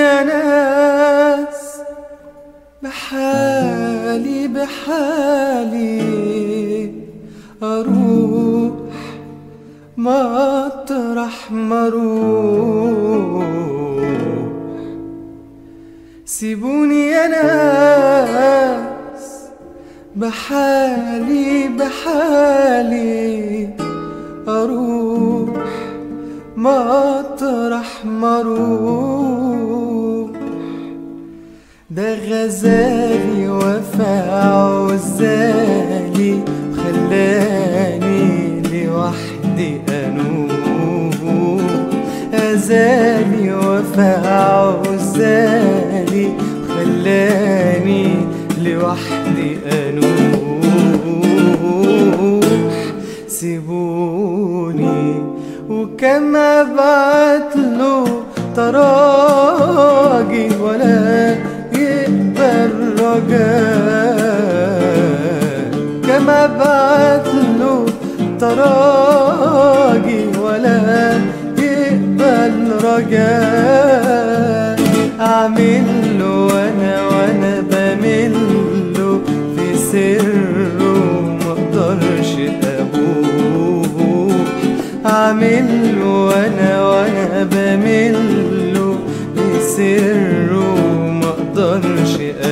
يا ناس بحالي بحالي أروح مطرح ما أروح. سيبوني يا ناس بحالي بحالي أروح مطرح ما أروح. ده غزالي وفى عزالي خلاني لوحدي أنوح. غزالي وفى عزالي خلاني لوحدي أنوح. سيبوني وكم أبعتله تراجي ولا يقبل رجاء. كم أبعتله تراجي ولا يقبل رجاء. أعمله وأنا بمله في سره مقدرش أبوح. أعمله وأنا بمله في سره مقدرش